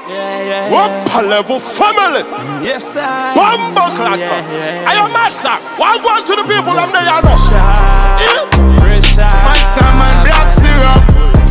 Upper level family. Yes, sir. One buckler. I am mad, sir. One going to the people, I'm there, you know. Pressure. Man, salmon, black syrup.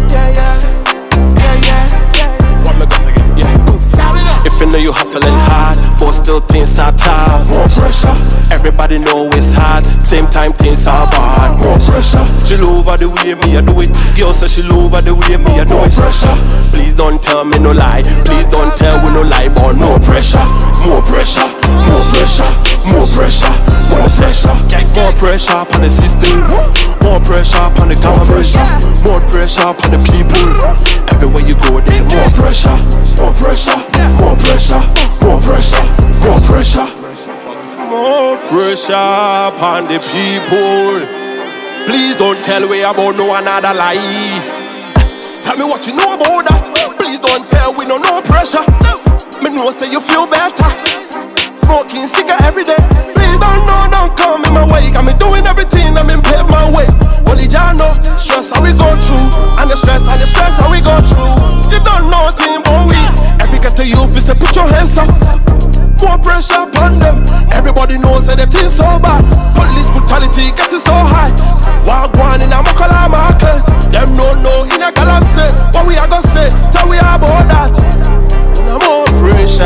One more again. If you know you hustling hard, but still things are tough. More pressure. Everybody know it's hard. Same time things are bad. More pressure. She love the way me I do it. Girl say she love the way me I do it. Pressure. Please don't tell me no lie. Please don't tell we no lie. But no pressure. More pressure. More pressure. More pressure. More pressure. More pressure upon the system. More pressure upon the government. More pressure upon the people. Everywhere you go there. More pressure. More pressure. More pressure. More pressure. More pressure. More pressure upon the people. Please don't tell me about no another lie. Tell me what you know about that. Please don't tell we no pressure. Me know say you feel better. Smoking cigarette every day. Please don't come in my way. Got me doing everything, I'm in pave my way. Only Jah know stress how we go through. And the stress how we go through. You don't know thing but we. Every get to you, we say put your hands up. More pressure upon them. Everybody knows that the thing's so bad. Police brutality getting so high. Wagwan in a Makala market. Them no in a galaxy. What we are gonna say? Tell we about that. No more pressure.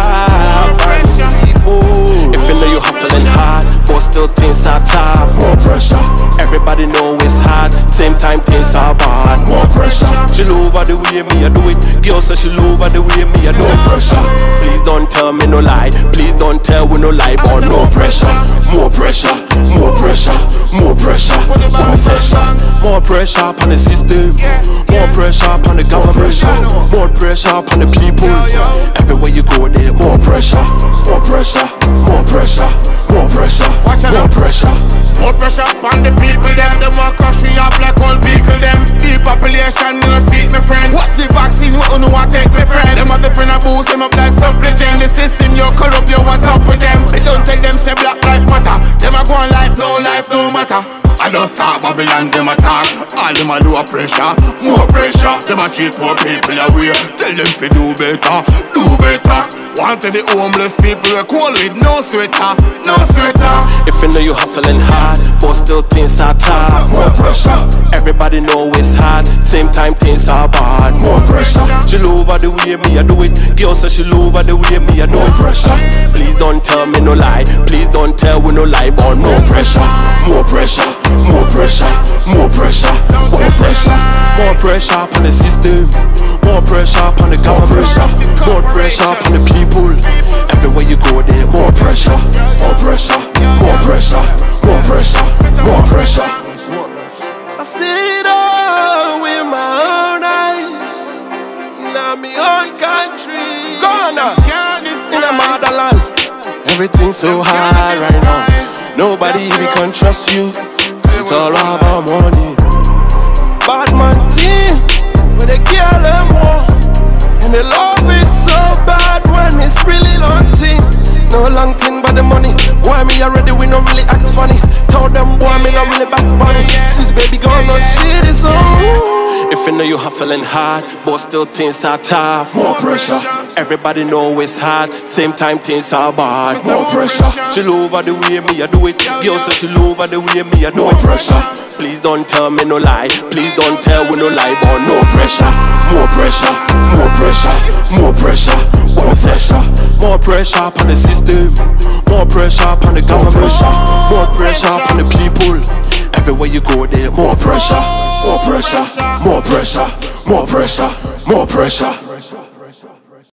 People. If you know you hustling hard, but still things are tough. More pressure. Everybody know it's hard. Same time things are bad. More pressure. She love the way me I do it. Girl say she love the way me I do it. Pressure. Please don't tell me no lie. Please don't tell we no lie. But no pressure. More pressure. More pressure. More pressure. More pressure. More pressure upon the system. More pressure upon the government. More pressure upon the people. Everywhere you go there. More pressure. More pressure. More pressure. More pressure. More pressure. More pressure upon the people. Them want crush me off like old vehicle. Them depopulation, you know, see my friend. What's the vaccine? What you want take my friend? Them have the friend that boost them up like supplicant. The system you corrupt, you what's up with them? They don't take them say black life matter. Them a go on life no matter. I just talk Babylon, them attack. All them a do a pressure, more pressure. Them a treat poor people away. Tell them to do better, do better. Want to the homeless people we cool with no sweater, no sweater. If you know you hustling hard, but still things are tough. More pressure. Everybody know it's hard. Same time things are bad. More pressure. She love the way me I do it. Girl say she love the way me I do it. Pressure. Please don't tell me no lie. Please don't tell we no lie. But no pressure. More pressure. More pressure. More pressure. More pressure. More pressure upon the system. More pressure upon the government. More pressure upon the people. Everywhere you go there. More pressure. More pressure. More pressure. More pressure. More pressure. I see it all with my own eyes. In my own country. Ghana. In a motherland. Everything's so hard right now. Nobody even can trust you. It's all about money. Bad man team, when they kill them more. And they love it so bad when it's really long thing. No long thing but the money. Why me already we don't really act funny. Tell them boy me not really back bunny. Since baby girl not shit is on. If you know you hustling hard, but still things are tough. More pressure. Everybody know it's hard. Same time things are bad. More pressure. She love the way me I do it. Girl say she love the way me I do it. Pressure. Please don't tell me no lie. Please don't tell we no lie. But no pressure. More pressure. More pressure. More pressure. More pressure. More pressure upon the system. More pressure upon the government. More pressure upon the people. Everywhere you go there. More pressure. More pressure. More pressure. More pressure. More pressure.